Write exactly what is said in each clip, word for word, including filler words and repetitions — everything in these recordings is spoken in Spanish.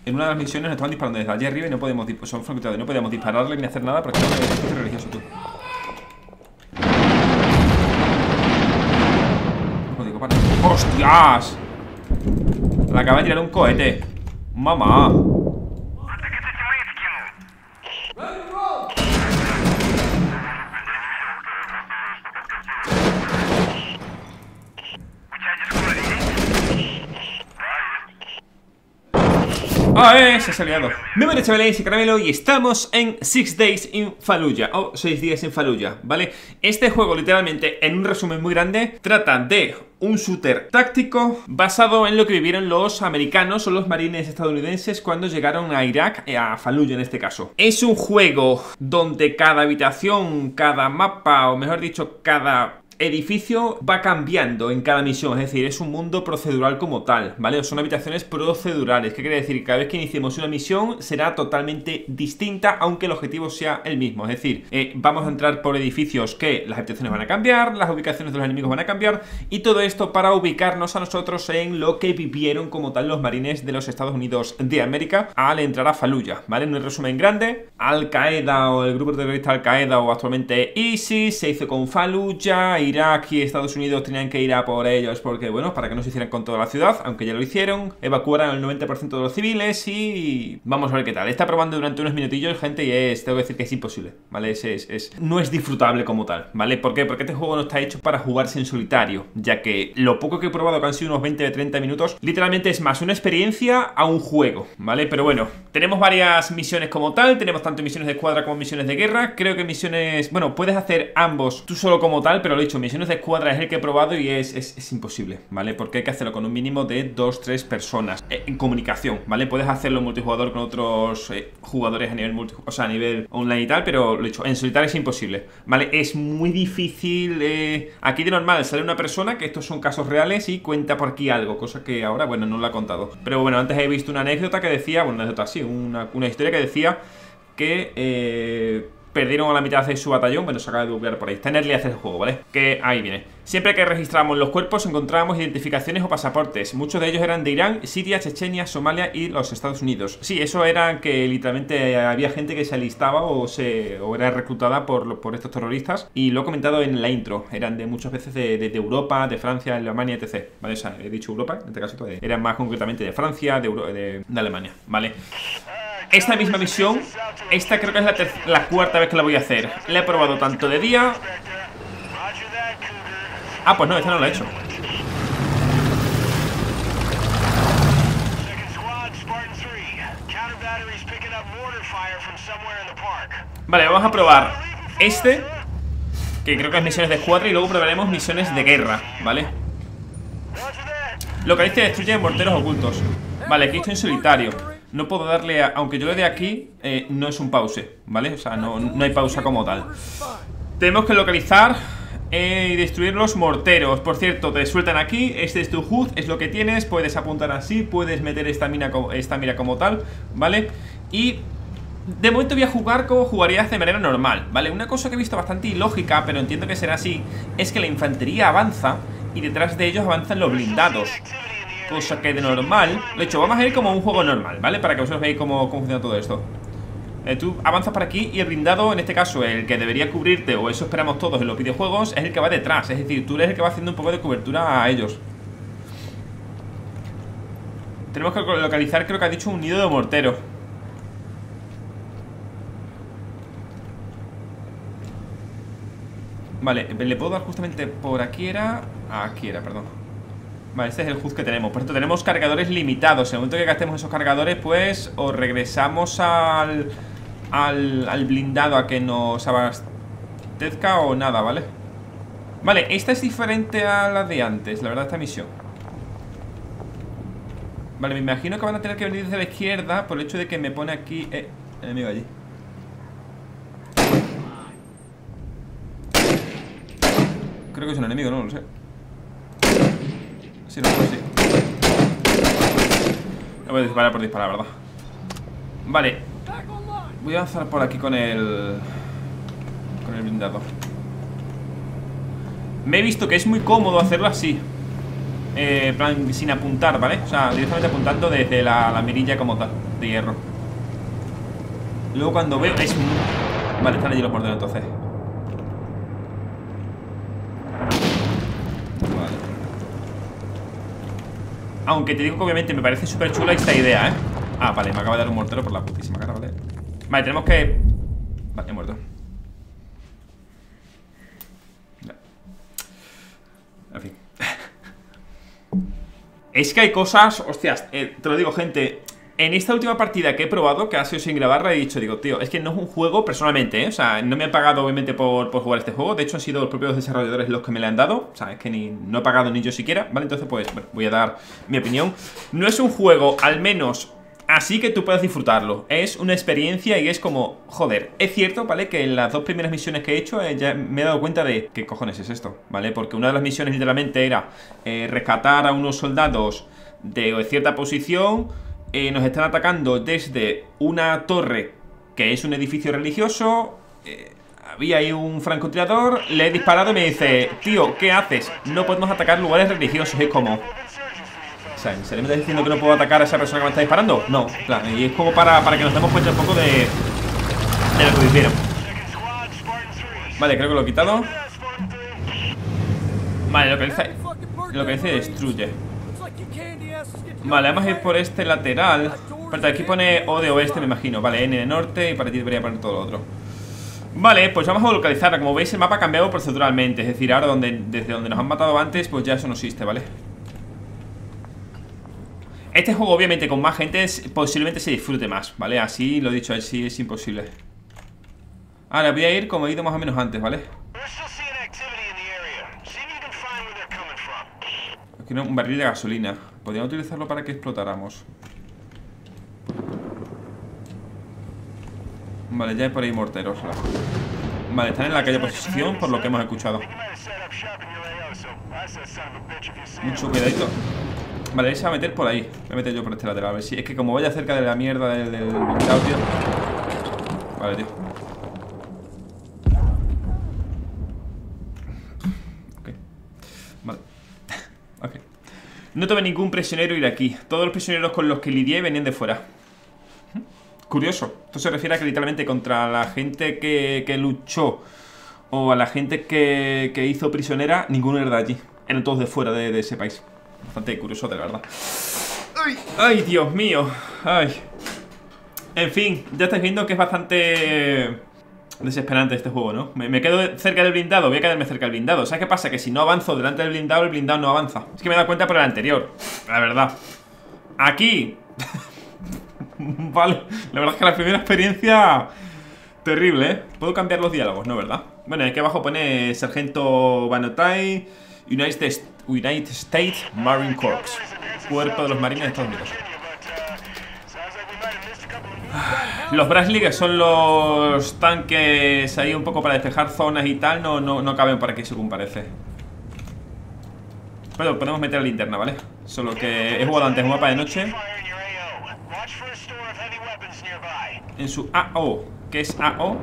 en una de las misiones nos estaban disparando desde allí arriba y no podemos, son francotiradores, no podíamos dispararle ni hacer nada porque es religioso tú. ¡Hostias! La acaba de tirar un cohete. ¡Mamá! ¡Ah, eh! Se ha salido. Muy buenas, chavales, soy Caramelo y estamos en Six Days in Fallujah, o seis días en Fallujah, ¿vale? Este juego, literalmente, en un resumen muy grande, trata de un shooter táctico basado en lo que vivieron los americanos o los marines estadounidenses cuando llegaron a Irak, a Fallujah en este caso. Es un juego donde cada habitación, cada mapa, o mejor dicho, cada edificio va cambiando en cada misión, es decir, es un mundo procedural como tal, ¿vale? Son habitaciones procedurales. ¿Qué quiere decir? Que cada vez que iniciemos una misión será totalmente distinta, aunque el objetivo sea el mismo. Es decir, eh, vamos a entrar por edificios que las habitaciones van a cambiar, las ubicaciones de los enemigos van a cambiar, y todo esto para ubicarnos a nosotros en lo que vivieron como tal los marines de los Estados Unidos de América al entrar a Fallujah, ¿vale? En un resumen grande, Al-Qaeda o el grupo terrorista Al-Qaeda o actualmente ISIS se hizo con Fallujah. Irak y Estados Unidos tenían que ir a por ellos porque, bueno, para que no se hicieran con toda la ciudad, aunque ya lo hicieron, evacuaron el noventa por ciento de los civiles y vamos a ver qué tal. Está probando durante unos minutillos, gente, y es, tengo que decir que es imposible, ¿vale? Es, es, es, no es disfrutable como tal, ¿vale? ¿Por qué? Porque este juego no está hecho para jugarse en solitario, ya que lo poco que he probado, que han sido unos veinte o treinta minutos, literalmente es más una experiencia a un juego, ¿vale? Pero bueno, tenemos varias misiones como tal, tenemos tanto misiones de escuadra como misiones de guerra. Creo que misiones, bueno, puedes hacer ambos tú solo como tal, pero lo he dicho, misiones de escuadra es el que he probado y es, es, es imposible, ¿vale? Porque hay que hacerlo con un mínimo de dos tres personas eh, en comunicación, ¿vale? Puedes hacerlo en multijugador con otros eh, jugadores a nivel multi, o sea, a nivel online y tal, pero lo he dicho, en solitario es imposible, ¿vale? Es muy difícil. eh, Aquí de normal sale una persona, que estos son casos reales, y cuenta por aquí algo, cosa que ahora, bueno, no lo ha contado. Pero bueno, antes he visto una anécdota que decía, bueno, una anécdota sí, una, una historia que decía que eh, perdieron a la mitad de su batallón. Bueno, se acaba de buguear por ahí. Está en early access el juego, ¿vale? Que ahí viene. Siempre que registramos los cuerpos encontramos identificaciones o pasaportes. Muchos de ellos eran de Irán, Siria, Chechenia, Somalia y los Estados Unidos. Sí, eso era que literalmente había gente que se alistaba o, se, o era reclutada por, por estos terroristas. Y lo he comentado en la intro. Eran de muchas veces de, de, de Europa, de Francia, Alemania, etcétera. ¿Vale? O sea, he dicho Europa, en este caso todavía. Eran más concretamente de Francia, de, Euro, de, de Alemania, ¿vale? Esta misma misión, esta creo que es la, la cuarta vez que la voy a hacer. La he probado tanto de día. Ah, pues no, esta no la he hecho. Vale, vamos a probar este, que creo que es misiones de escuadra, y luego probaremos misiones de guerra, ¿vale? Localiza y destruye morteros ocultos. Vale, aquí estoy en solitario. No puedo darle a... Aunque yo le dé aquí, eh, no es un pause, ¿vale? O sea, no, no hay pausa como tal. Tenemos que localizar eh, y destruir los morteros. Por cierto, te sueltan aquí. Este es tu H U D, es lo que tienes. Puedes apuntar así, puedes meter esta, mina, esta mira como tal, ¿vale? Y de momento voy a jugar como jugarías de manera normal, ¿vale? Una cosa que he visto bastante ilógica, pero entiendo que será así, es que la infantería avanza y detrás de ellos avanzan los blindados. Cosa que de normal, de hecho, vamos a ir como un juego normal, ¿vale? Para que vosotros veáis cómo, cómo funciona todo esto. eh, Tú avanzas por aquí y el blindado, en este caso, el que debería cubrirte, o eso esperamos todos en los videojuegos, es el que va detrás. Es decir, tú eres el que va haciendo un poco de cobertura a ellos. Tenemos que localizar, creo que ha dicho, un nido de mortero. Vale, le puedo dar justamente por aquí era... Aquí era, perdón. Vale, este es el H U D que tenemos. Por cierto, tenemos cargadores limitados. En el momento que gastemos esos cargadores, pues o regresamos al, al, al blindado a que nos abastezca o nada, ¿vale? Vale, esta es diferente a la de antes, la verdad, esta misión. Vale, me imagino que van a tener que venir desde la izquierda por el hecho de que me pone aquí... Eh, enemigo allí. Creo que es un enemigo, no, no lo sé. Sí, no, pues sí. No voy a disparar por disparar, ¿verdad? Vale. Voy a avanzar por aquí con el... Con el blindado. Me he visto que es muy cómodo hacerlo así. Eh, en plan, sin apuntar, ¿vale? O sea, directamente apuntando desde la, la mirilla como tal. de hierro. Luego cuando veo es... Vale, están allí los morteros entonces. Vale. Aunque te digo que obviamente me parece súper chula esta idea, ¿eh? Ah, vale, me acaba de dar un mortero por la putísima cara, ¿vale? Vale, tenemos que... Vale, he muerto. En fin. Es que hay cosas... Hostias, eh, te lo digo, gente. En esta última partida que he probado, que ha sido sin grabarla, he dicho, digo, tío, es que no es un juego personalmente, ¿eh? O sea, no me han pagado obviamente por, por jugar este juego. De hecho, han sido los propios desarrolladores los que me lo han dado. O sea, es que ni, no he pagado ni yo siquiera, ¿vale? Entonces, pues, bueno, voy a dar mi opinión. No es un juego, al menos... Así que tú puedes disfrutarlo. Es una experiencia y es como... Joder, es cierto, ¿vale? Que en las dos primeras misiones que he hecho eh, ya me he dado cuenta de... ¿Qué cojones es esto? ¿Vale? Porque una de las misiones literalmente era eh, rescatar a unos soldados de cierta posición. eh, Nos están atacando desde una torre que es un edificio religioso. eh, Había ahí un francotirador. Le he disparado y me dice... Tío, ¿qué haces? No podemos atacar lugares religiosos. Es como... O sea, ¿en serio me estás diciendo que no puedo atacar a esa persona que me está disparando? No, claro, y es como para, para que nos demos cuenta un poco de, de lo que hicieron. Vale, creo que lo he quitado. Vale, lo que dice, lo que dice destruye. Vale, vamos a ir por este lateral. Pero aquí pone O de oeste, me imagino. Vale, N de norte y para ti debería poner todo lo otro. Vale, pues vamos a localizarla. Como veis, el mapa ha cambiado proceduralmente. Es decir, ahora donde, desde donde nos han matado antes, pues ya eso no existe, ¿vale? Este juego, obviamente, con más gente posiblemente se disfrute más, ¿vale? Así lo he dicho, así es imposible. Ahora voy a ir como he ido más o menos antes, ¿vale? Aquí no, un barril de gasolina. Podríamos utilizarlo para que explotáramos. Vale, ya hay por ahí morteros. Vale, están en la calle posición por lo que hemos escuchado. Mucho cuidadito. Vale, se va a meter por ahí. Voy a meter yo por este lateral. A ver si es que como vaya cerca de la mierda del, del blindado, tío. Vale, tío. Ok. Vale. Ok. No tuve ningún prisionero ir aquí. Todos los prisioneros con los que lidié venían de fuera. Curioso. Esto se refiere a que literalmente contra la gente que, que luchó o a la gente que, que hizo prisionera, ninguno era de allí. Eran todos de fuera de, de ese país. Bastante curioso, de verdad. Ay, ay, Dios mío. Ay. En fin, ya estáis viendo que es bastante desesperante este juego, ¿no? Me, me quedo cerca del blindado, voy a quedarme cerca del blindado. ¿Sabes qué pasa? Que si no avanzo delante del blindado, el blindado no avanza. Es que me he dado cuenta por el anterior, la verdad. Aquí vale, la verdad es que la primera experiencia terrible, ¿eh? Puedo cambiar los diálogos, ¿no? ¿Verdad? Bueno, aquí abajo pone Sargento Banotai, United States, United States Marine Corps, Cuerpo de los Marines de Estados Unidos. Los Bradley, que son los tanques ahí un poco para despejar zonas y tal, no, no, no caben por aquí según parece. Pero podemos meter la linterna, ¿vale? Solo que he jugado antes un mapa de noche. En su A O. ¿Qué es A O?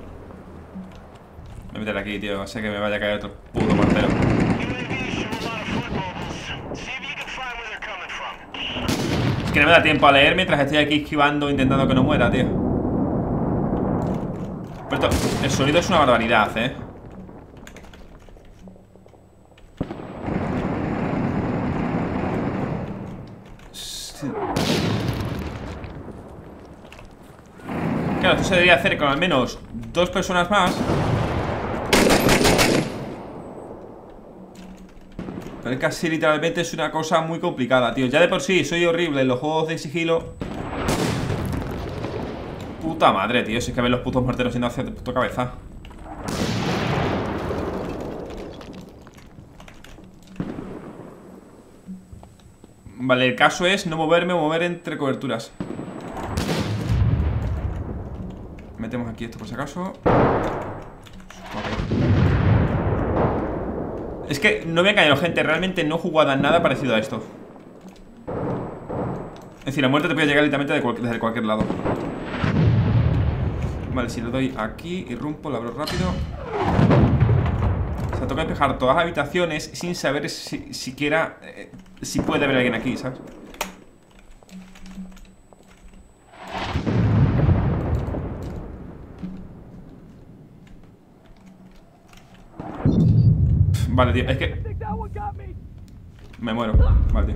Voy a meter aquí, tío. Sé que me vaya a caer otro puto mortero. Es que no me da tiempo a leer mientras estoy aquí esquivando, intentando que no muera, tío. Pero esto, el sonido es una barbaridad, eh. Sí. Claro, esto se debería hacer con al menos dos personas más. Pero casi literalmente es una cosa muy complicada, tío. Ya de por sí soy horrible en los juegos de sigilo. Puta madre, tío. Si es que ven los putos morteros yendo hacia tu puta cabeza. Vale, el caso es no moverme o mover entre coberturas. Metemos aquí esto por si acaso. Okay. Es que no me he caído, gente. Realmente no he jugado a nada parecido a esto. Es decir, la muerte te puede llegar literalmente de cualquier, desde cualquier lado. Vale, si le doy aquí, irrumpo, lo abro rápido. O sea, toca despejar todas las habitaciones sin saber si, siquiera eh, si puede haber alguien aquí, ¿sabes? Vale, tío, es que me muero. Vale, tío.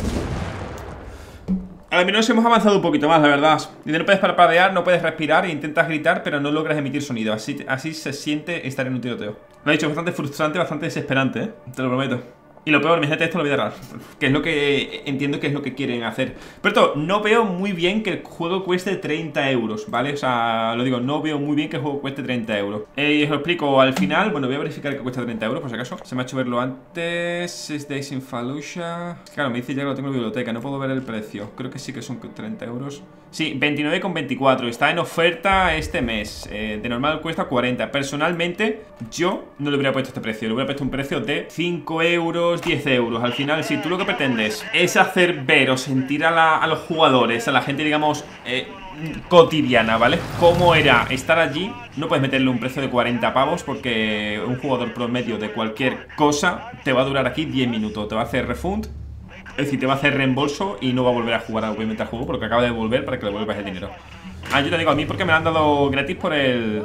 Al menos hemos avanzado un poquito más, la verdad. Y no puedes parpadear, no puedes respirar e intentas gritar, pero no logras emitir sonido. Así, así se siente estar en un tiroteo. Lo he dicho, bastante frustrante, bastante desesperante, ¿eh? Te lo prometo. Y lo peor, mi gente, esto lo voy a agarrar, que es lo que entiendo que es lo que quieren hacer. Pero no veo muy bien que el juego cueste treinta euros, ¿vale? O sea, lo digo, no veo muy bien que el juego cueste treinta euros. Eh, y os lo explico al final. Bueno, voy a verificar que cuesta treinta euros, por si acaso. Se me ha hecho verlo antes. Six Days in Fallujah. Claro, me dice ya que lo tengo en la biblioteca, no puedo ver el precio. Creo que sí que son treinta euros. Sí, veintinueve con veinticuatro. Está en oferta este mes. eh, De normal cuesta cuarenta. Personalmente, yo no le hubiera puesto este precio. Le hubiera puesto un precio de cinco euros, diez euros. Al final, si tú lo que pretendes es hacer ver o sentir a, la, a los jugadores, a la gente, digamos, eh, cotidiana, ¿vale? Cómo era estar allí, no puedes meterle un precio de cuarenta pavos, porque un jugador promedio de cualquier cosa te va a durar aquí diez minutos. Te va a hacer refund, es decir, te va a hacer reembolso y no va a volver a jugar obviamente al juego, porque acaba de volver para que le devuelvas el dinero. Ah, yo te digo a mí porque me lo han dado gratis por el...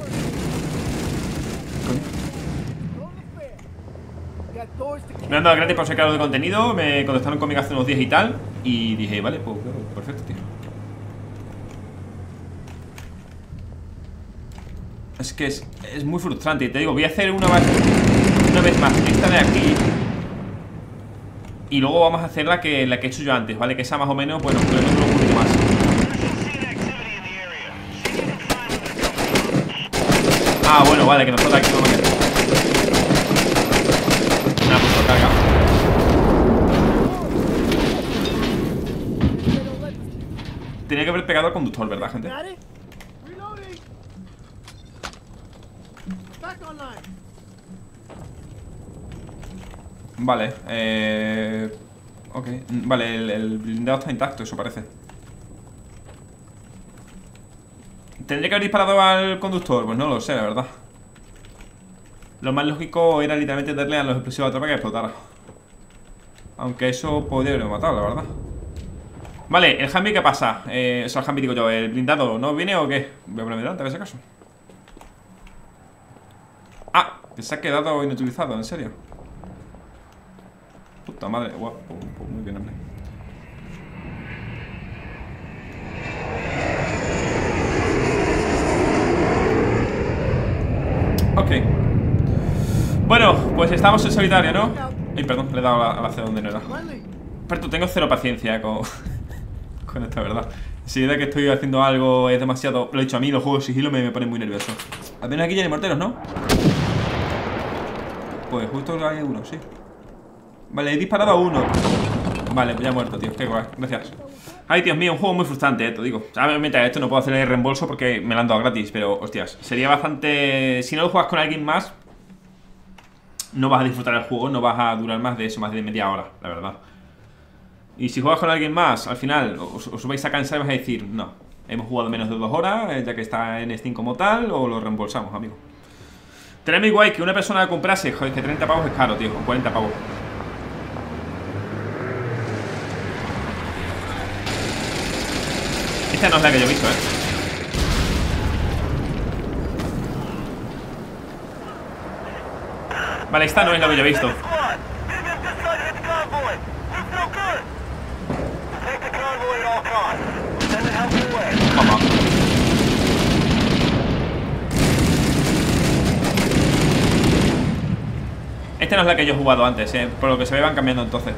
Me han dado gratis por sacar de contenido. Me contestaron conmigo hace unos días y tal. Y dije, vale, pues claro, perfecto, tío. Es que es, es muy frustrante. Y te digo, voy a hacer una vez, una vez más esta de aquí. Y luego vamos a hacer la que, la que he hecho yo antes, ¿vale? Que esa más o menos, bueno, pero no un poquito más. Ah, bueno, vale, que nosotros aquí vamos a hacer. Nada, pues lo carga. Tenía que haber pegado al conductor, ¿verdad, gente? Vale, eh... ok, vale, el, el blindado está intacto, eso parece. ¿Tendría que haber disparado al conductor? Pues no lo sé, la verdad. Lo más lógico era literalmente darle a los explosivos a tropa que explotara. Aunque eso podría haberme matado, la verdad. Vale, el Humvee, ¿qué pasa? Eh, o sea, el Humvee digo yo, ¿el blindado no viene o qué? Voy a ponerme delante, a ver si acaso. Ah, que se ha quedado inutilizado, en serio. Puta madre, guapo, wow, muy bien, hombre. Ok. Bueno, pues estamos en solitario, ¿no? Ay, perdón, le he dado a la C donde no era. Pero tú, tengo cero paciencia con, con esta, ¿verdad? Si es de que estoy haciendo algo es demasiado... Lo he dicho, a mí los juegos de sigilo me, me ponen muy nervioso. Al menos aquí ya hay morteros, ¿no? Pues justo hay uno, sí. Vale, he disparado a uno. Vale, pues ya he muerto, tío, qué guay, gracias. Ay, Dios mío, un juego muy frustrante, eh, te digo. Obviamente esto no puedo hacer el reembolso porque me lo han dado gratis. Pero, hostias, sería bastante... Si no lo juegas con alguien más, no vas a disfrutar el juego. No vas a durar más de eso, más de media hora, la verdad. Y si juegas con alguien más, al final os, os vais a cansar y vais a decir, no, hemos jugado menos de dos horas, ya que está en Steam como tal, o lo reembolsamos, amigo. Tened muy guay que una persona comprase, joder, que treinta pavos es caro, tío, con cuarenta pavos. Esta no es la que yo he visto, eh. Vale, esta no es la que yo he visto. Vamos. Esta no es la que yo he jugado antes, eh. Por lo que se ve van cambiando entonces.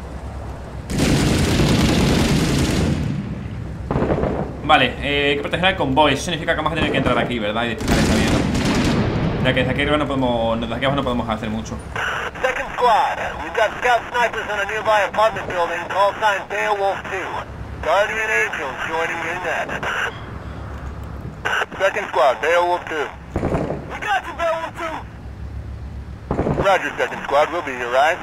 Vale, eh, hay que proteger al convoy. Eso significa que vamos a tener que entrar aquí, ¿verdad? Y despejar esta mierda. Ya que desde aquí arriba no podemos, desde aquí abajo no podemos hacer mucho. Second squad, we've got scout snipers in a nearby apartment building, call sign Beowulf two. Guardian Angels joining in that. Second squad, Beowulf two. We got you, Beowulf two. Roger, second squad, we'll be here, right?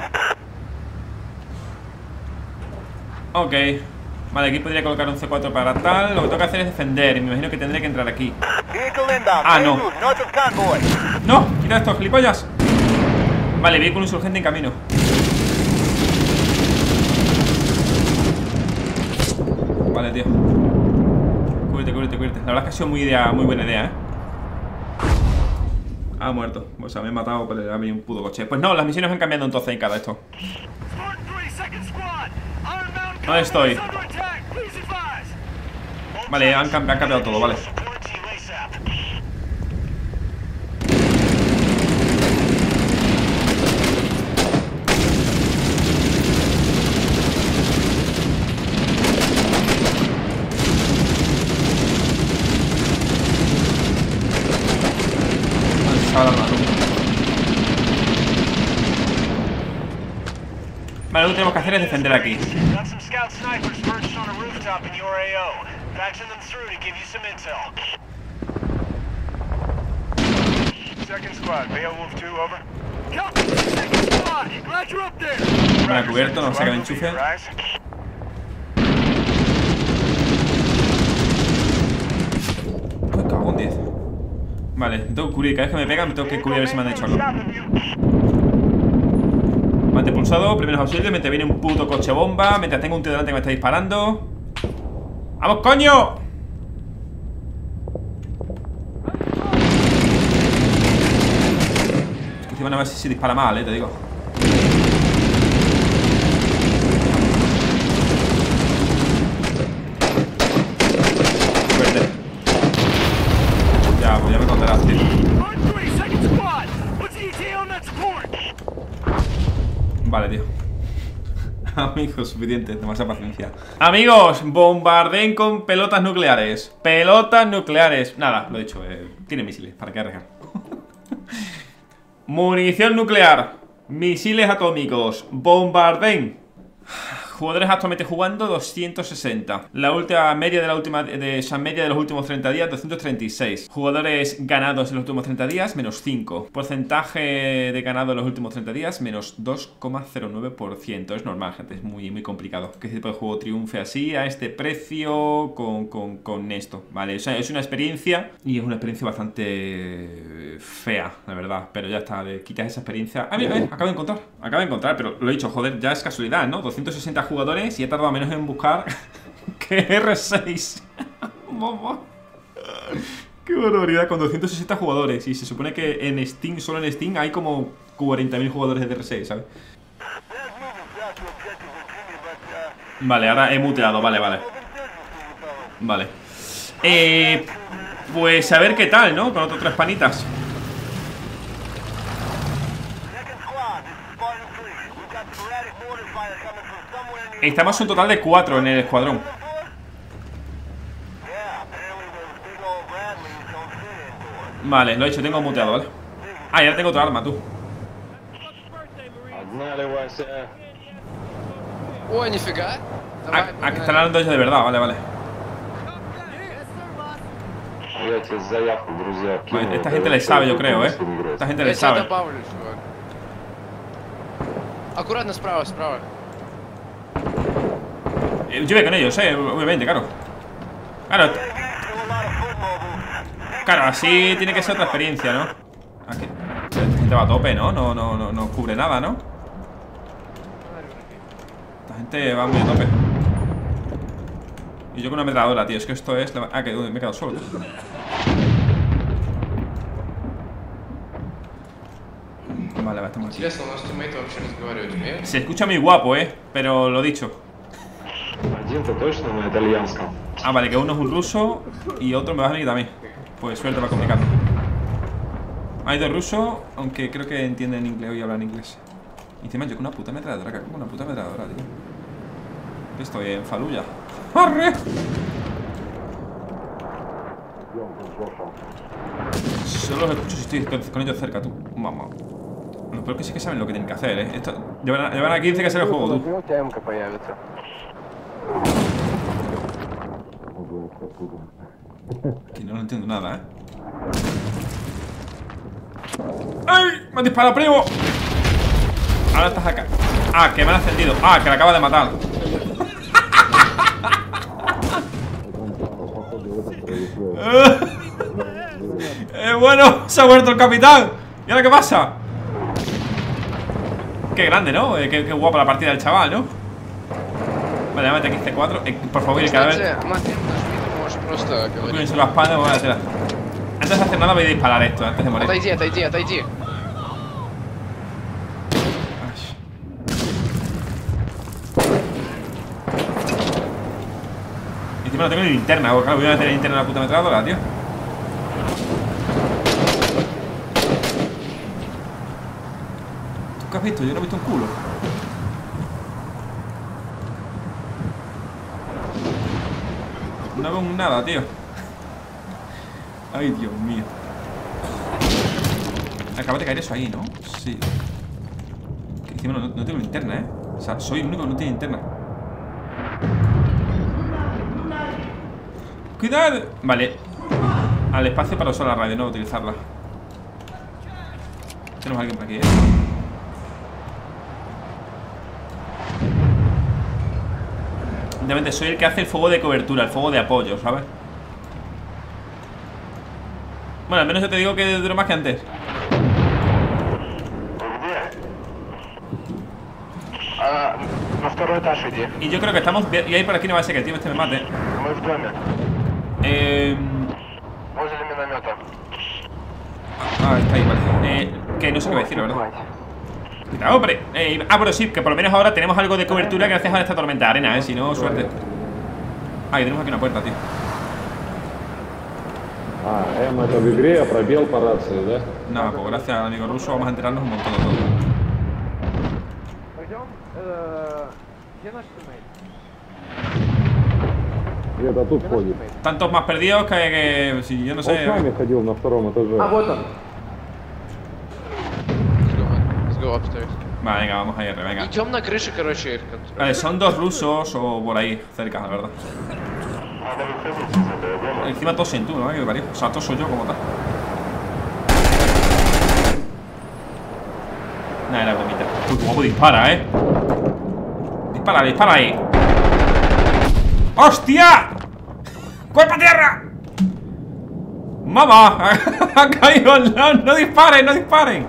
Ok. Vale, aquí podría colocar un C cuatro para tal. Lo que tengo que hacer es defender. Y me imagino que tendré que entrar aquí. Ah, no. No, quita esto, gilipollas. Vale, vehículo insurgente en camino. Vale, tío. Cúbrete, cúbrete, cúbrete. La verdad es que ha sido muy, idea, muy buena idea, ¿eh? Ha muerto. O sea, me he matado, pero le ha venido un puto coche. Pues no, las misiones han cambiado entonces en cada esto. ¿Dónde estoy? Vale, han, han cambiado todo, vale. Vale, lo que tenemos que hacer es defender aquí. Vale, cubierto, no saca el enchufe. Uy, cago en diez. Vale, me tengo que cubrir, cada vez que me pegan me tengo que cubrir a ver si me han hecho algo. Mante pulsado, primeros auxilios, mientras viene un puto coche bomba, mientras tengo un tío delante que me está disparando. ¡Vamos, coño! Es que encima no a ver si se dispara mal, eh, te digo. Fuerte. Ya, pues ya me contarás, tío. Vale, tío. Amigos, suficiente, demasiada paciencia. Amigos, bombardeen con pelotas nucleares. Pelotas nucleares. Nada, lo he dicho, eh, tiene misiles, ¿para qué arriesgar? Munición nuclear. Misiles atómicos. Bombardeen. Jugadores actualmente jugando doscientos sesenta. La última media de la última de esa media de los últimos treinta días, doscientos treinta y seis. Jugadores ganados en los últimos treinta días, menos cinco. Porcentaje de ganado en los últimos treinta días, menos dos coma cero nueve por ciento. Es normal, gente, es muy, muy complicado que este tipo de juego triunfe así, a este precio, con, con, con esto, ¿vale? O sea, es una experiencia y es una experiencia bastante fea, la verdad. Pero ya está, le quitas esa experiencia. Ah, mira, eh, acabo de encontrar, acabo de encontrar, pero lo he dicho, joder, ya es casualidad, ¿no? doscientos sesenta jugadores y he tardado menos en buscar que R seis. Mamá. Qué barbaridad, con doscientos sesenta jugadores. Y se supone que en Steam, solo en Steam, hay como cuarenta mil jugadores de R seis, ¿sabes? Vale, ahora he muteado, vale, vale. Vale. Eh, pues a ver qué tal, ¿no? Con otros tres panitas. Estamos un total de cuatro en el escuadrón. Vale, lo he hecho, tengo muteado, ¿vale? Ah, ya tengo otra arma, tú. Ой, нифига. Ah, ah, que están hablando ellos de verdad, vale, vale. Vale, esta gente le sabe, yo creo, ¿eh? Esta gente le sabe. Аккуратно справа, справа. Yo voy con ellos, eh, obviamente, claro. Claro. Claro, así tiene que ser otra experiencia, ¿no? Aquí. Esta gente va a tope, ¿no? No, no, no, no cubre nada, ¿no? Esta gente va muy a tope. Y yo con una ametralladora, tío. Es que esto es... La... Ah, que me he quedado solo. Vale, va, estamos aquí. Se escucha muy guapo, eh. Pero lo dicho. Ah, vale, que uno es un ruso y otro me va a venir también. Pues suerte para complicar. Hay dos rusos, aunque creo que entienden inglés y hablan inglés. Y encima yo con una puta ametralladora, con una puta ametralladora, tío. Estoy en Faluya. ¡Arre! Solo los escucho si estoy con ellos cerca, tú. Mamá. Lo peor que sí que saben lo que tienen que hacer, eh. Esto, llevan, a, llevan a quince que hacer el juego, tú. Que no lo entiendo nada, eh. ¡Ay! ¡Me han disparado, primo! Ahora estás acá. Ah, que me han ascendido. Ah, que la acaba de matar. eh, bueno, se ha muerto el capitán. ¿Y ahora qué pasa? Qué grande, ¿no? Eh, qué, qué guapa la partida del chaval, ¿no? Vale, llámate aquí C cuatro. Eh, por favor, el cadáver. Cuídense la espalda, voy a hacer. antes de hacer nada voy a disparar esto, antes de morir. Отойди, отойди, отойди. Y encima no tengo ni linterna, claro, voy a meter linterna en la puta metralladora, tío. ¿Tú qué has visto? Yo no he visto un culo. No veo nada, tío. Ay, Dios mío. Acaba de caer eso ahí, ¿no? Sí. Que encima no, no tengo linterna, ¿eh? O sea, soy el único que no tiene linterna. ¡Cuidado! Vale. Al espacio para usar la radio, no utilizarla. Tenemos a alguien por aquí, ¿eh? Realmente soy el que hace el fuego de cobertura, el fuego de apoyo, ¿sabes? Bueno, al menos yo te digo que dura más que antes. А, на второй этаж иди. Y yo creo que estamos bien. Y ahí por aquí no va a ser que el tío este me mate. Мы в доме. Eh... Возле миномета. Ah, está ahí, vale. Eh, que no sé qué decir, la verdad. Cuidado, hombre. Eh, ah, pero sí, que por lo menos ahora tenemos algo de cobertura gracias a esta tormenta de arena, eh. Si no, suerte. Ah, y tenemos aquí una puerta, tío. А, М это в игре, пробел по рации, да? Nada, pues gracias al amigo ruso vamos a enterarnos un montón de todo. Пойдем. Э, Где наш тиммейт? И это тут ходит. Tantos más perdidos que, que si yo no Он sé. с нами ходил на втором этаже. А, вот он. Let's go, let's go upstairs. Vale, venga, vamos a ir, venga. Идем на крыше, короче. Vale, son dos rusos o por ahí, cerca, la verdad. Encima tosen tú, ¿no? Que parió. O sea, toso yo como tal. Nada, era bromita. Uy, qué guapo dispara, eh. Dispara, dispara ahí. ¡Hostia! ¡Cuerpo a tierra! ¡Mamá! ¡Ha caído al lado! ¡No disparen, no disparen!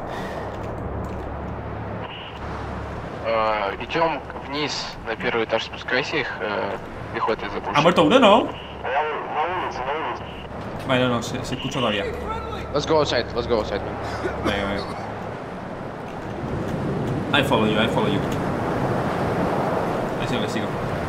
Э, идем вниз на первый этаж, спускайся, их э, пехотой ¿Ha запушит. muerto uno, no? Vale, no, no, se, se escucha todavía. Let's go outside, let's go outside, man. Venga, venga. I follow you, I follow you. Le sigo, le sigo.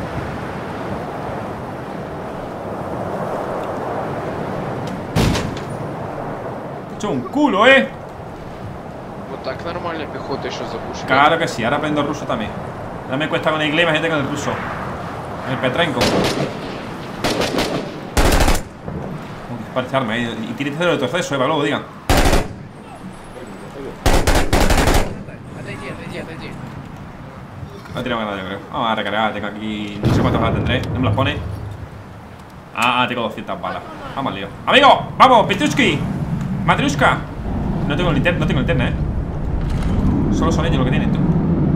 He hecho un culo, eh. Вот так нормально пехота еще запушит. Claro que sí, ahora aprendo ruso también. No me cuesta con el inglés, imagínate con el ruso. Con el Petrenko. Parece arma, eh. Y tienes de retroceso, eh, para luego digan. Отойди, отойди, отойди. No tengo ganas, yo creo. Vamos a recargar, tengo aquí. No sé cuántas balas tendré. ¿No me las pone? Ah, ah, tengo doscientas balas. Vamos al lío. ¡Amigo! ¡Vamos! ¡Petrushki! ¡Matrushka! No tengo linterna, no tengo linterna, eh. Solo son ellos lo que tienen, tú.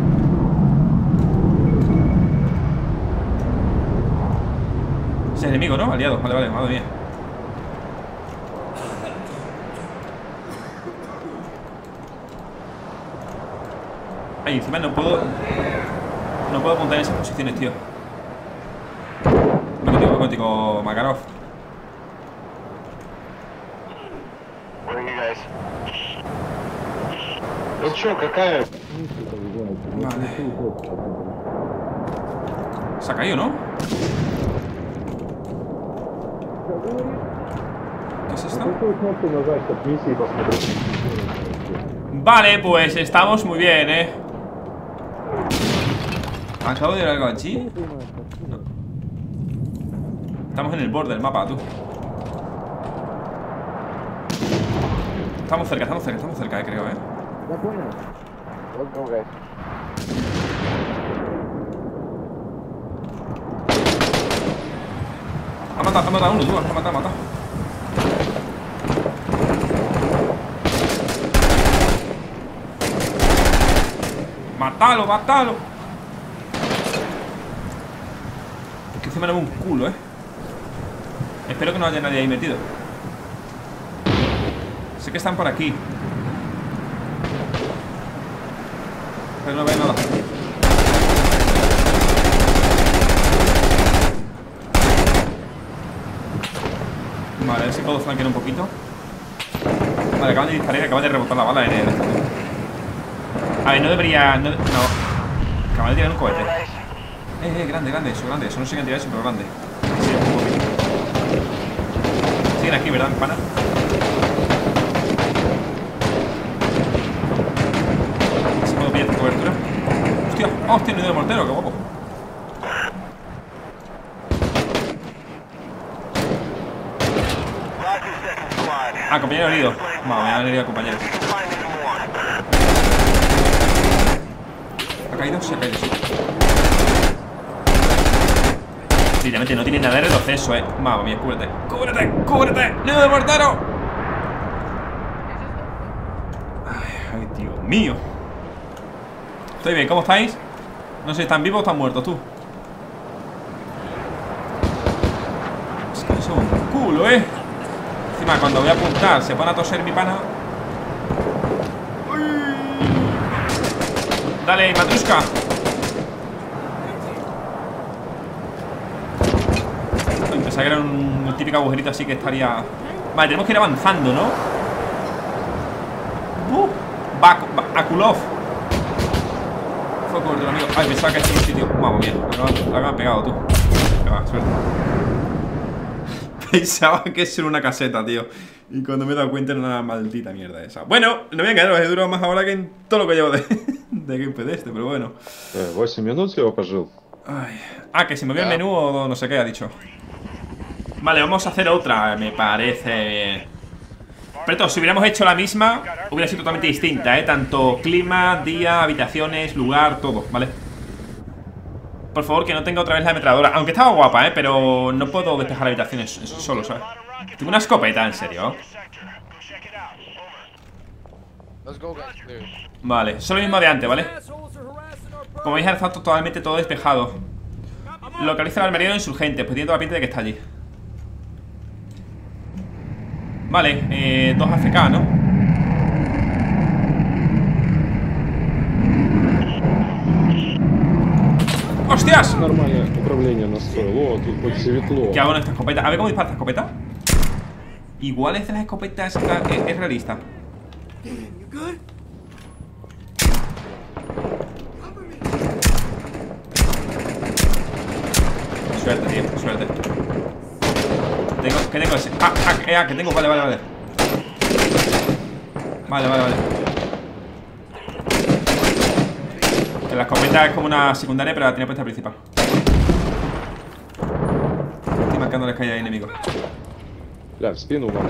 Es enemigo, ¿no? Aliado. Vale, vale, madre mía. Ay, encima no puedo. No puedo apuntar en esas posiciones, tío. Voy contigo, voy contigo, Makarov. Ой, guys. Ну чё, какая? Vale. Se ha caído, ¿no? ¿Qué es esto? Какую кнопку нажать, чтобы миссии посмотреть? Vale, pues estamos muy bien, ¿eh? ¿Acabo de ver algo allí? No. Estamos en el borde del mapa, tú. Estamos cerca, estamos cerca, estamos cerca, eh, creo, ¿eh? Let's go, guys. Ha matado, ha matado a uno, tú, ha matado, ha matado. ¡Mátalo, mátalo! Es que encima no veo un culo, ¿eh? Espero que no haya nadie ahí metido. Sé que están por aquí, pero no veo nada. Vale, a ver si puedo flanquear un poquito. Vale, acaban de disparar y acaban de rebotar la bala en el... A ver, no debería... No, no. Acaban de tirar un cohete. Eh, eh, grande, grande, eso, grande. Eso no sé qué cantidad es, pero grande. Sí, un poquito. Siguen aquí, ¿verdad, pana? ¿Se puede pillar esta cobertura? Hostia, oh, hostia, no de mortero, qué guapo. Ah, compañero herido. Vamos, me han herido a compañeros. ¿Ha caído? Sí, ha caído, sí. Literalmente no tiene nada de retroceso, eh. Mamma mía, cúbrete. ¡Cúbrete! ¡Cúbrete! ¡No de mortero! Ay, ay, Dios mío. Estoy bien, ¿cómo estáis? No sé si están vivos o están muertos, tú. Es que son un culo, eh. Encima, cuando voy a apuntar, se pone a toser mi pana. Uy. Dale, Matrushka. Pensaba que era un, un típico agujerito así que estaría... Vale, tenemos que ir avanzando, ¿no? Uh, Bak Akulov. Fue por el amigo. Ay, pensaba que este era un sitio. Vamos bien, la que me han pegado, tú. Que va, suerte. Pensaba que eso era una caseta, tío. Y cuando me he dado cuenta era una maldita mierda esa. Bueno, no voy a quedar, he durado más ahora que en todo lo que llevo de, de gameplay de este, pero bueno. восемь минут всего пожил. Ay. Ah, que si me veo el menú o no sé qué ha dicho. Vale, vamos a hacer otra, me parece. Pero si hubiéramos hecho la misma, hubiera sido totalmente distinta, ¿eh? Tanto clima, día, habitaciones, lugar, todo, ¿vale? Por favor, que no tenga otra vez la ametralladora. Aunque estaba guapa, ¿eh? Pero no puedo despejar habitaciones solo, ¿sabes? Tengo una escopeta, en serio. Vale, solo lo mismo de antes, ¿vale? Como veis, está totalmente todo despejado. Localiza el armario insurgente, pues tiene toda la pinta de que está allí. Vale, eh, dos A F K, ¿no? ¡Hostias! Нормальное управление настроил. О, тут хоть светло. ¿Qué hago en esta escopeta? A ver cómo dispara esta escopeta. Igual es de las escopetas, es, es realista. Suerte, tío, suerte. Tengo, ¿qué tengo? Ese? Ah, ah, eh, ah, que tengo, vale, vale, vale. Vale, vale, vale. Que la escopeta es como una secundaria, pero la tiene puesta principal. Estoy marcándoles que hay enemigos. Бля, в спину вам.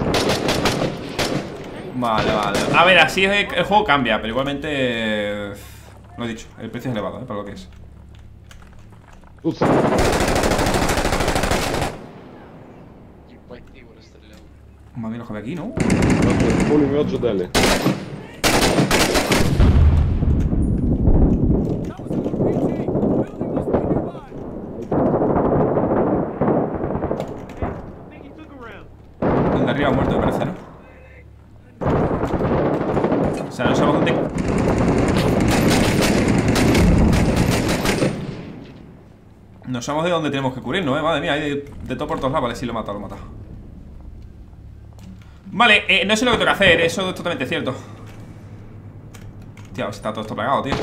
Vale, vale. A ver, así es, el juego cambia, pero igualmente eh, lo he dicho, el precio es elevado, ¿eh? Para lo que es. Тут Más bien lo que ve aquí, ¿no? пулемет же дали. El de arriba ha muerto, me parece, ¿no? O sea, no sabemos dónde... No sabemos de dónde tenemos que cubrirnos, ¿eh? Madre mía, hay de, de todo por todos lados. Vale, sí, lo he matado, lo he matado. Vale, eh, no sé lo que tengo que hacer, eso es totalmente cierto. Tío, está todo esto plagado, tío.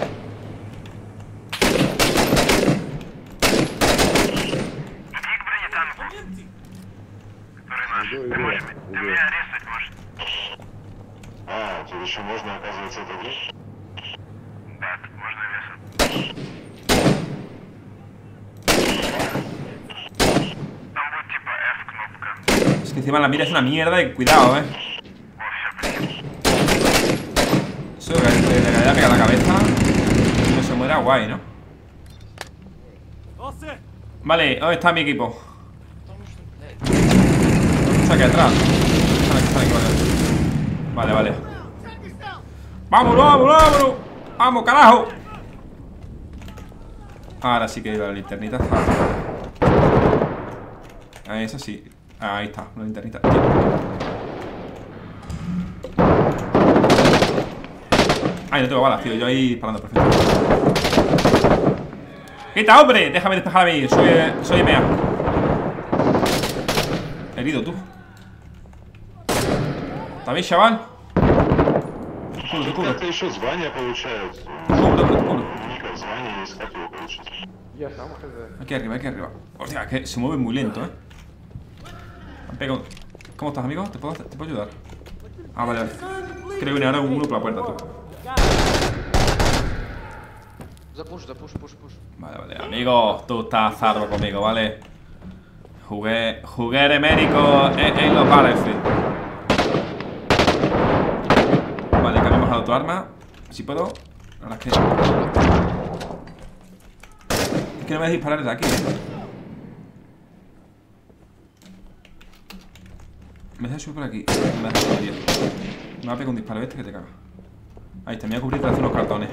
А, тут еще можно, оказывается, это вещь? Да, тут можно вешать. Там будет типа F-кнопка. Es que encima la mira es una mierda y cuidado, eh. Eso que le le da pega la cabeza. Y no se muera, guay, ¿no? Vale, ¿dónde está mi equipo? Está aquí atrás. Están aquí, están aquí, vale. Vale, vale. ¡Vámonos, vámonos, vámonos! ¡Vamos, carajo! Ahora sí que la linternita está. Ahí, esa sí. Ahí está, la linternita. Ay, no tengo balas, tío. Yo ahí disparando, perfecto. ¡Quita, hombre! Déjame despejar a mí. Soy, soy M A. Herido, tú. ¿Está bien, chaval? Te cubro, te cubro. Как-то еще звания получают. Te cubro, te cubro. Никак звания есть, как его получить. Я сам хз. Aquí arriba, aquí arriba. Hostia, que se mueve muy lento, eh. Me han pegado. ¿Cómo estás, amigo? ¿Te puedo, ¿Te puedo ayudar? Ah, vale, vale. Creo que viene ahora uno por la puerta, tú. Запуш, запуш, пуш, пуш. Vale, vale, amigo, tú estás zardo conmigo, ¿vale? Jugué, jugué de médico en, en los Battlefield. Vale, cambiamos a otro arma. Si puedo. La verdad es que... Es que no me voy a disparar desde aquí, ¿eh? Me deja subir por aquí. Me deja subir, tío. Me va a pegar un disparo este que te caga. Ahí está, me voy a cubrir tras unos cartones.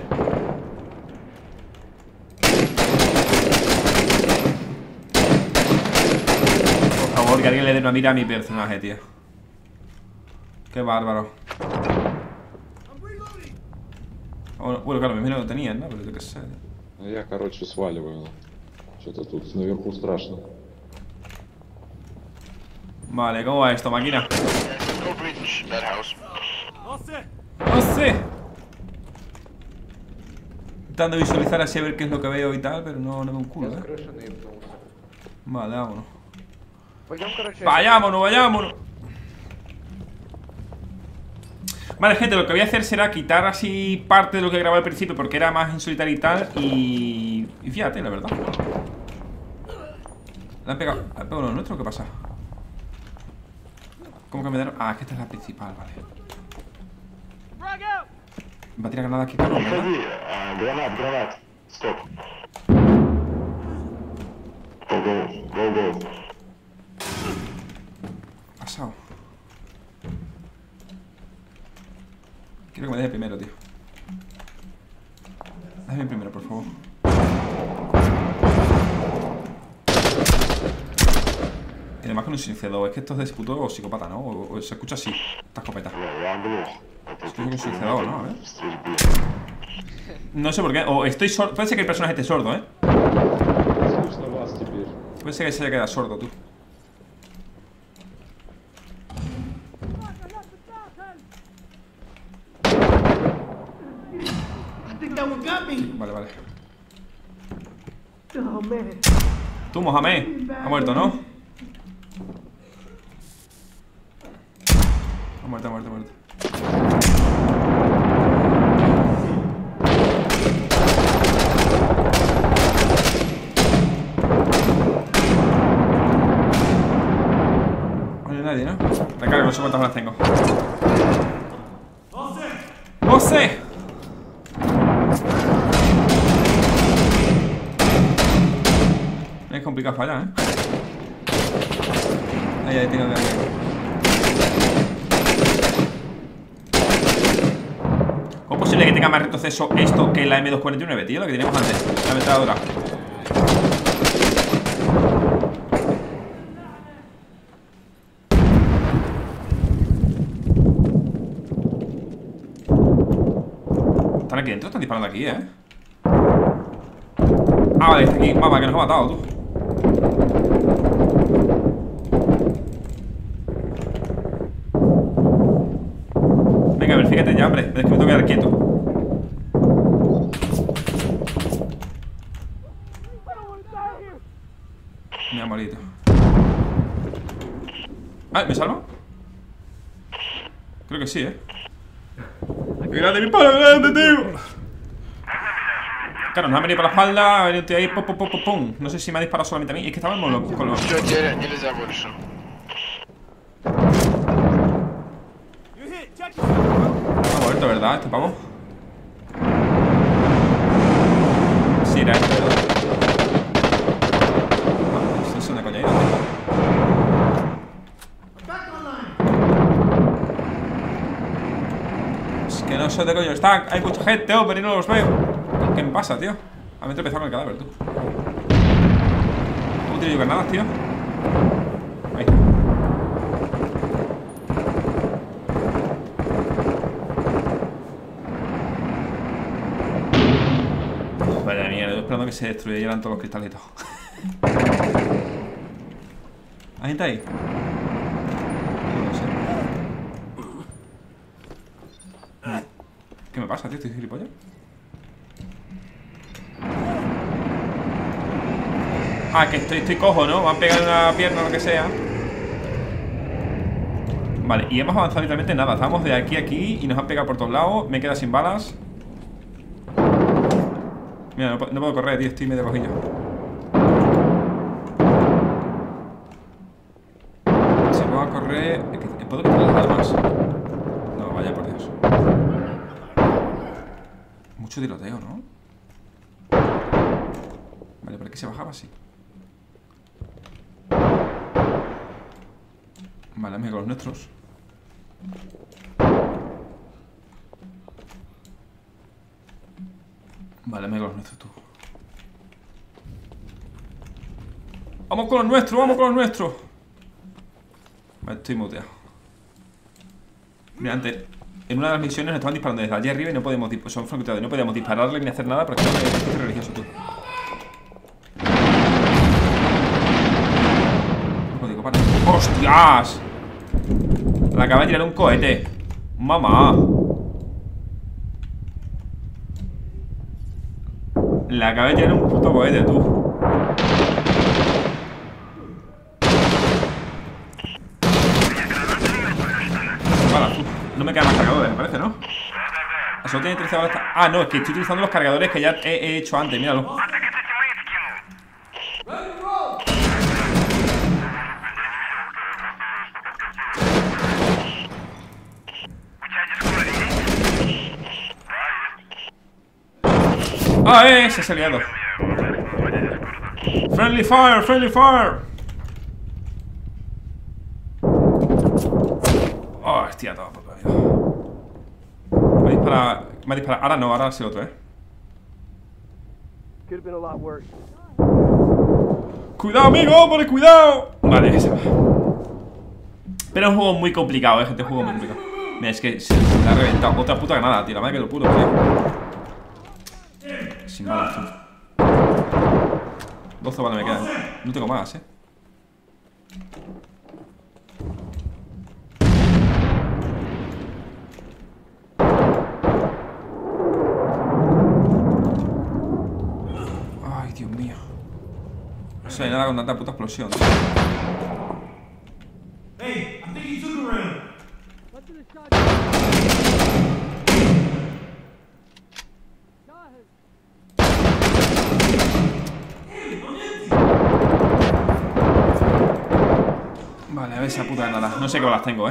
Por favor, que alguien le dé una mira a mi personaje, tío. Qué bárbaro. Bueno, bueno, claro, me imagino que lo tenían, ¿no? Pero yo qué sé. Ну, я, короче, сваливаю. Что-то тут наверху страшно. Vale, ¿cómo va esto, máquina? Go bridge, that house. ¡No sé! Intentando visualizar así a ver qué es lo que veo y tal, pero no, no veo un Я culo, с ¿eh? крыши наебнулся. Vale, vámonos. Пойдем, короче. ¡Vayámonos, vayámonos! Vale, gente, lo que voy a hacer será quitar así parte de lo que grabé al principio, porque era más en solitario y tal. Y... Y fíjate, la verdad. ¿Le han pegado? ¿Le han pegado los nuestros? ¿Qué pasa? ¿Cómo que me dieron? Ah, es que esta es la principal, vale. Va a tirar granada aquí, cabrón, ¿verdad? Подходи, а, гранат, гранат. Стоп. Go, go, go, go. Pasado. Quiero que me deje primero, tío. Déjame primero, por favor. Y además con un silenciador. Es que esto es de puto psicópata, ¿no? O, o se escucha así, esta escopeta. Я оглох. Это Estoy con un silenciador, ¿no? A ver. в стрельбе. No sé por qué. O estoy sordo. Puede ser que el personaje esté sordo, ¿eh? Слышно вас теперь. Puede ser que se haya quedado sordo, tú. Vale, vale. Tú, Mohamed. Ha muerto, ¿no? Ha muerto, ha muerto, ha muerto. No hay nadie, ¿no? Recargo, no sé cuántas horas tengo. ¡José! Es complicado fallar, ¿eh? Ahí, ahí, tengo que... ¿Cómo es posible que tenga más retroceso esto que la M doscientos cuarenta y nueve, tío? Lo que teníamos antes, la ametralladora. Están aquí dentro, están disparando aquí, ¿eh? Ah, vale, está aquí. Mamá, que nos ha matado, tú. Venga, a ver, fíjate ya, hombre. Es que me tengo que quedar quieto. Me ha morido. Ah, ¿me salva? Creo que sí, ¿eh? ¡Qué grande mi palo, grande, tío! Claro, nos ha venido por la espalda, ha venido un tío ahí, pum, pum, pum, pum, pum. No sé si me ha disparado solamente a mí. Es que estábamos locos con los... Всё, теперь нельзя больше. Ha muerto, ¿verdad? Este pavo. Sí, era este, ¿verdad? Ah, no sé dónde coño ha ido, tío. Es que no sé de coño están. Hay mucha gente, hombre, y no los veo. ¿Qué me pasa, tío? A mí me he tropezado con el cadáver, tú. ¿Cómo tiro yo granadas, tío? Ahí. Vaya mierda, estoy esperando que se destruyeran todos los cristalitos. ¿Hay gente ahí? No sé. me pasa, tío? Estoy gilipollas. Ah, que estoy, estoy cojo, ¿no? Me han pegado una pierna o lo que sea. Vale, y hemos avanzado literalmente nada. Estamos de aquí a aquí y nos han pegado por todos lados. Me he quedado sin balas. Mira, no, no puedo correr, tío. Estoy medio cojillo. Si puedo correr... ¿Puedo quitar las armas? No, vaya por Dios. Mucho tiroteo, ¿no? Vale, ¿por qué se bajaba así? Vale, amigos, los nuestros. Vale, amigos, los nuestros, tú. Vamos con los nuestros, vamos con los nuestros. Vale, estoy muteado. Mira, antes, en una de las misiones nos estaban disparando desde allí arriba y no podemos, son francotiradores, no podíamos dispararle ni hacer nada porque es un religioso, tú. No digo, para. ¡Hostias! La acaba de tirar un cohete. Mamá. Le acaba de tirar un puto cohete, tú. Vale, tú. No me quedan más cargadores, me parece, ¿no? Solo tiene trece balas. Ah, no, es que estoy utilizando los cargadores que ya he, he hecho antes, míralo. ¡Ah, eh! Se ha liado. ¡Friendly fire! ¡Friendly fire! ¡Oh, hostia! Todo por Dios. Me ha disparado. Me ha disparado. Ahora no, ahora es el otro, eh. ¡Cuidado, amigo! ¡Hombre, cuidado! Vale, se va. Pero es un juego muy complicado, eh, gente. Es un juego muy complicado. Mira, es que se me ha reventado. Otra puta granada, tío. La madre que lo puro, tío. Sin balas, tío. doce balas me quedan. No tengo más, eh. Ay, Dios mío. No sé nada con tanta puta explosión, tío. Hey, I think he took a round. Vale, a ver esa puta granada. No sé qué balas tengo, eh.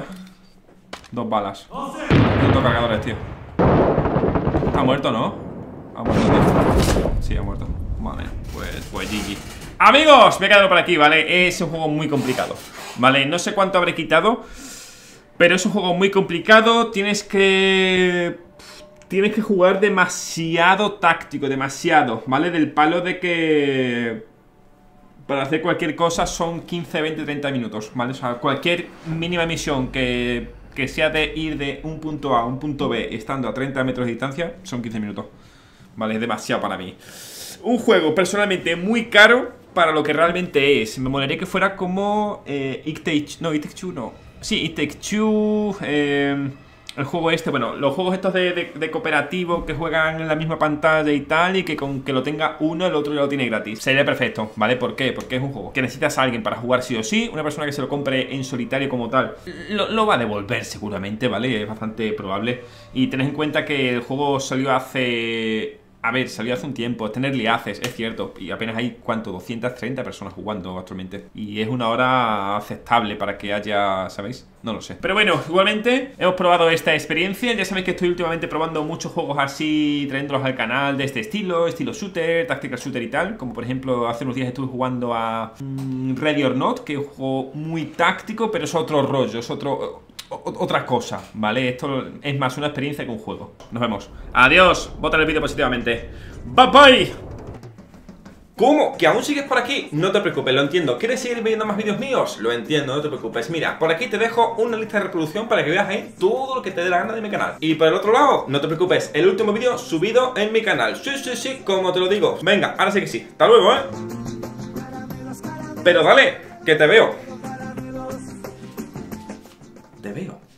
Dos balas. Dos cargadores, tío. ¿Está muerto, no? Ha muerto, tío. Sí, ha muerto. Vale, pues, pues G G. Amigos, me he quedado por aquí, ¿vale? Es un juego muy complicado, ¿vale? No sé cuánto habré quitado, pero es un juego muy complicado. Tienes que... Tienes que jugar demasiado táctico, demasiado, ¿vale? Del palo de que... Para hacer cualquier cosa son quince, veinte, treinta minutos, ¿vale? O sea, cualquier mínima misión que, que sea de ir de un punto A a un punto B estando a treinta metros de distancia, son quince minutos, ¿vale? Es demasiado para mí. Un juego personalmente muy caro para lo que realmente es. Me molaría que fuera como eh, It Takes... No, It Takes Two no. Sí, It Takes Two... Eh, el juego este, bueno, los juegos estos de, de, de cooperativo que juegan en la misma pantalla y tal, y que con que lo tenga uno, el otro ya lo tiene gratis. Sería perfecto, ¿vale? ¿Por qué? Porque es un juego que necesitas a alguien para jugar sí o sí. Una persona que se lo compre en solitario como tal lo, lo va a devolver seguramente, ¿vale? Es bastante probable. Y tened en cuenta que el juego salió hace... A ver, salió hace un tiempo, tener liaces, es cierto. Y apenas hay, ¿cuánto? doscientas treinta personas jugando actualmente. Y es una hora aceptable para que haya, ¿sabéis? No lo sé. Pero bueno, igualmente hemos probado esta experiencia. Ya sabéis que estoy últimamente probando muchos juegos así, trayéndolos al canal de este estilo. Estilo shooter, tactical shooter y tal. Como por ejemplo, hace unos días estuve jugando a um, Ready or Not, que es un juego muy táctico, pero es otro rollo, es otro... otra cosa, ¿vale? Esto es más una experiencia que un juego. Nos vemos. Adiós. Vota el vídeo positivamente. Bye bye. ¿Cómo? ¿Que aún sigues por aquí? No te preocupes, lo entiendo. ¿Quieres seguir viendo más vídeos míos? Lo entiendo, no te preocupes. Mira, por aquí te dejo una lista de reproducción para que veas ahí todo lo que te dé la gana de mi canal. Y por el otro lado, no te preocupes, el último vídeo subido en mi canal. Sí, sí, sí, como te lo digo. Venga, ahora sí que sí. Hasta luego, ¿eh? Pero dale, que te veo. Te veo.